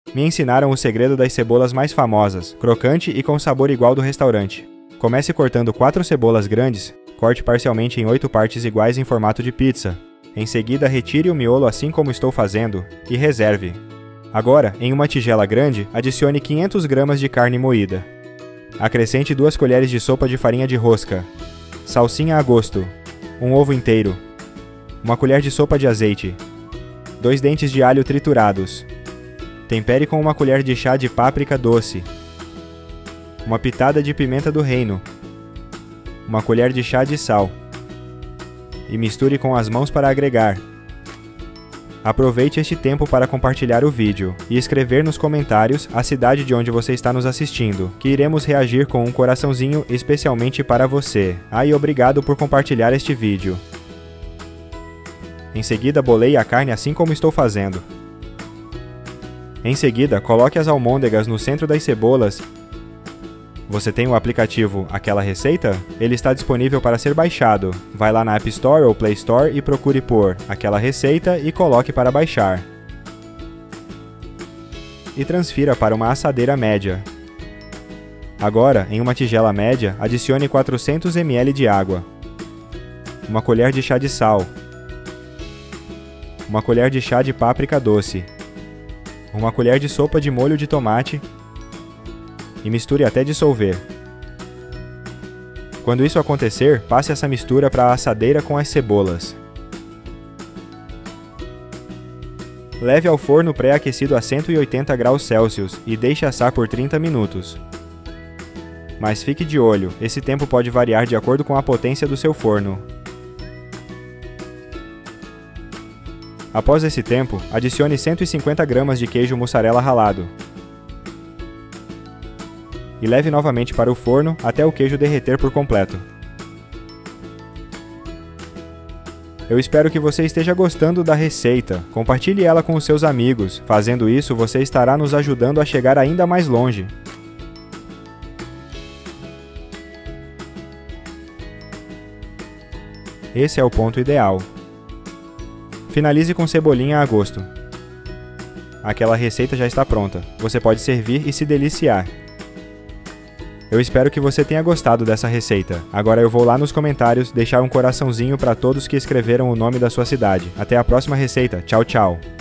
Me ensinaram o segredo das cebolas mais famosas, crocante e com sabor igual do restaurante. Comece cortando 4 cebolas grandes, corte parcialmente em 8 partes iguais em formato de pizza. Em seguida, retire o miolo assim como estou fazendo e reserve. Agora, em uma tigela grande, adicione 500 gramas de carne moída. Acrescente 2 colheres de sopa de farinha de rosca, salsinha a gosto, um ovo inteiro, uma colher de sopa de azeite, 2 dentes de alho triturados. Tempere com uma colher de chá de páprica doce, uma pitada de pimenta do reino, uma colher de chá de sal e misture com as mãos para agregar. Aproveite este tempo para compartilhar o vídeo e escrever nos comentários a cidade de onde você está nos assistindo, que iremos reagir com um coraçãozinho especialmente para você. E obrigado por compartilhar este vídeo. Em seguida, boleie a carne assim como estou fazendo. Em seguida, coloque as almôndegas no centro das cebolas. Você tem o aplicativo Aquela Receita? Ele está disponível para ser baixado. Vai lá na App Store ou Play Store e procure por Aquela Receita e coloque para baixar. E transfira para uma assadeira média. Agora, em uma tigela média, adicione 400 ml de água, uma colher de chá de sal, uma colher de chá de páprica doce, uma colher de sopa de molho de tomate e misture até dissolver. Quando isso acontecer, passe essa mistura para a assadeira com as cebolas. Leve ao forno pré-aquecido a 180 graus Celsius e deixe assar por 30 minutos. Mas fique de olho, esse tempo pode variar de acordo com a potência do seu forno. Após esse tempo, adicione 150 gramas de queijo mussarela ralado. E leve novamente para o forno até o queijo derreter por completo. Eu espero que você esteja gostando da receita. Compartilhe ela com os seus amigos. Fazendo isso, você estará nos ajudando a chegar ainda mais longe. Esse é o ponto ideal. Finalize com cebolinha a gosto. Aquela receita já está pronta. Você pode servir e se deliciar. Eu espero que você tenha gostado dessa receita. Agora eu vou lá nos comentários deixar um coraçãozinho para todos que escreveram o nome da sua cidade. Até a próxima receita. Tchau, tchau!